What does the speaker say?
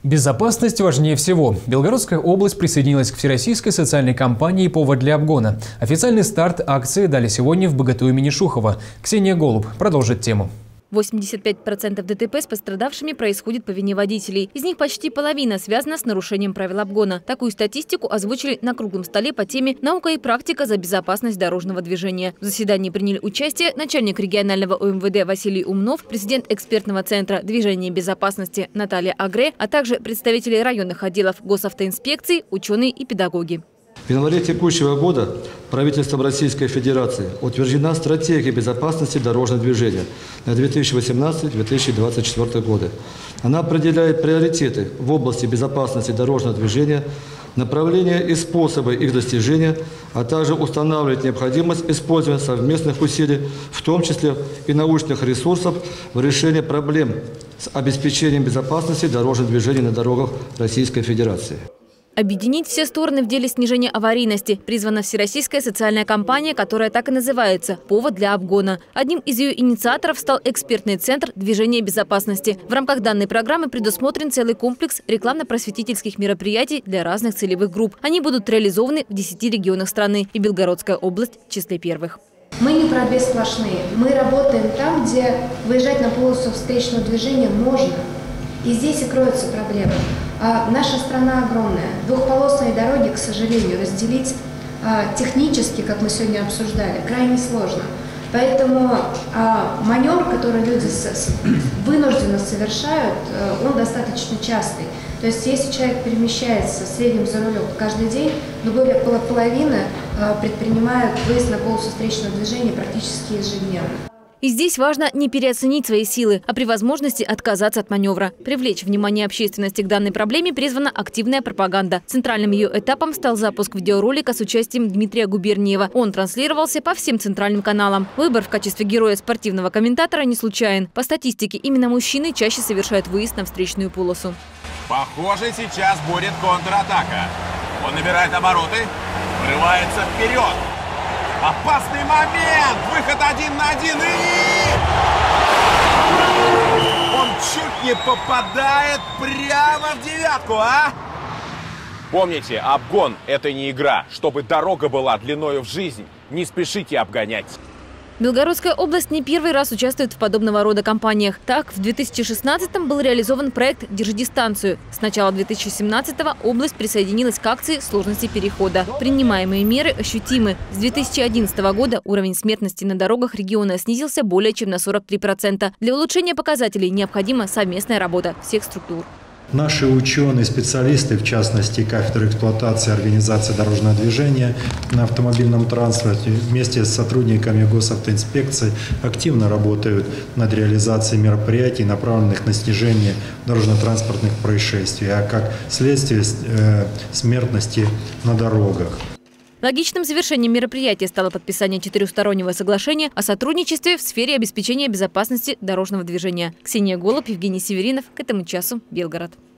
Безопасность важнее всего. Белгородская область присоединилась к всероссийской социальной кампании «Повод для обгона». Официальный старт акции дали сегодня в БГТУ имени Шухова. Ксения Голуб продолжит тему. 85% ДТП с пострадавшими происходит по вине водителей. Из них почти половина связана с нарушением правил обгона. Такую статистику озвучили на круглом столе по теме «Наука и практика за безопасность дорожного движения». В заседании приняли участие начальник регионального ОМВД Василий Умнов, президент экспертного центра движения безопасности Наталья Агре, а также представители районных отделов госавтоинспекции, ученые и педагоги. В январе текущего года правительством Российской Федерации утверждена стратегия безопасности дорожного движения на 2018-2024 годы. Она определяет приоритеты в области безопасности дорожного движения, направления и способы их достижения, а также устанавливает необходимость использования совместных усилий, в том числе и научных ресурсов, в решении проблем с обеспечением безопасности дорожного движения на дорогах Российской Федерации. Объединить все стороны в деле снижения аварийности призвана всероссийская социальная кампания, которая так и называется «Повод для обгона». Одним из ее инициаторов стал экспертный центр движения безопасности. В рамках данной программы предусмотрен целый комплекс рекламно-просветительских мероприятий для разных целевых групп. Они будут реализованы в 10 регионах страны, и Белгородская область в числе первых. Мы не пробег сплошные. Мы работаем там, где выезжать на полосу встречного движения можно. И здесь и кроются проблемы. Наша страна огромная. Двухполосные дороги, к сожалению, разделить технически, как мы сегодня обсуждали, крайне сложно. Поэтому маневр, который люди вынужденно совершают, он достаточно частый. То есть если человек перемещается в среднем за рулем каждый день, но более половины предпринимают выезд на полосу встречного движения практически ежедневно. И здесь важно не переоценить свои силы, а при возможности отказаться от маневра. Привлечь внимание общественности к данной проблеме призвана активная пропаганда. Центральным ее этапом стал запуск видеоролика с участием Дмитрия Губерниева. Он транслировался по всем центральным каналам. Выбор в качестве героя спортивного комментатора не случайен. По статистике, именно мужчины чаще совершают выезд на встречную полосу. Похоже, сейчас будет контратака. Он набирает обороты, врывается вперед. Опасный момент! Выход 1 на 1 и... Он чуть не попадает прямо в девятку, а? Помните, обгон – это не игра. Чтобы дорога была длиною в жизнь, не спешите обгонять. Белгородская область не первый раз участвует в подобного рода кампаниях. Так, в 2016-м был реализован проект «Держи дистанцию». С начала 2017-го область присоединилась к акции «Сложности перехода». Принимаемые меры ощутимы. С 2011 года уровень смертности на дорогах региона снизился более чем на 43%. Для улучшения показателей необходима совместная работа всех структур. Наши ученые, специалисты, в частности, кафедры эксплуатации и организации дорожного движения на автомобильном транспорте, вместе с сотрудниками госавтоинспекции активно работают над реализацией мероприятий, направленных на снижение дорожно-транспортных происшествий, а как следствие смертности на дорогах. Логичным завершением мероприятия стало подписание четырехстороннего соглашения о сотрудничестве в сфере обеспечения безопасности дорожного движения. Ксения Голуб, Евгений Северинов. К этому часу Белгород.